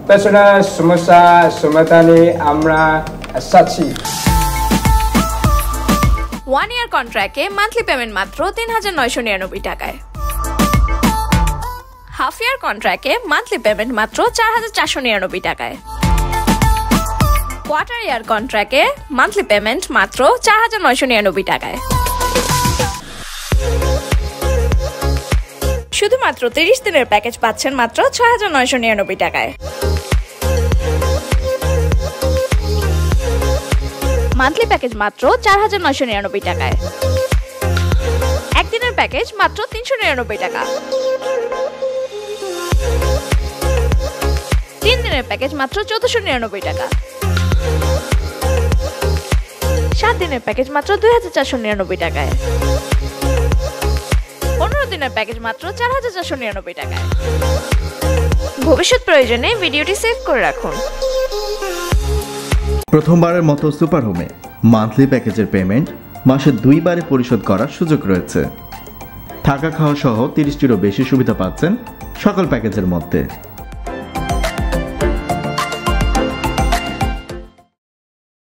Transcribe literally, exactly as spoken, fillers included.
personal সমস্যা সমাধানে আমরা আছি। ওয়ান ইয়ার কন্ট্রাক্টে মান্থলি পেমেন্ট মাত্র তিন হাজার নয়শো নিরানব্বই টাকায়। হাফ ইয়ার কন্ট্রাক্টে মান্থলি পেমেন্ট মাত্র চার হাজার চারশো নিরানব্বই টাকায়। কোয়ার্টার ইয়ার কন্ট্রাক্টে মান্থলি পেমেন্ট মাত্র চার হাজার নয়শো নিরানব্বই টাকায়। শুধুমাত্র তিরিশ দিনের প্যাকেজ পাচ্ছেন মাত্র ছয় হাজার নয়শো নিরানব্বই টাকায়। মান্থলি প্যাকেজ মাত্র চার হাজার নয়শো নিরানব্বই টাকায়। একদিনের প্যাকেজ মাত্র তিনশো নিরানব্বই টাকা। তিন দিনের প্যাকেজ মাত্র চোদ্দশো নিরানব্বই টাকা। সাত দিনের প্যাকেজ মাত্র দুই হাজার চারশো নিরানব্বই টাকায়। পনেরো দিনের প্যাকেজ মাত্র চার হাজার চারশো নিরানব্বই টাকায়। ভবিষ্যৎ প্রয়োজনে ভিডিওটি সেভ করে রাখুন। প্রথমবারের মতো সুপার হোমে মান্থলি প্যাকেজের পেমেন্ট মাসে দুইবারে পরিশোধ করার সুযোগ রয়েছে। থাকা খাওয়া সহ তিরিশটিরও বেশি সুবিধা পাচ্ছেন সকল প্যাকেজের মধ্যে।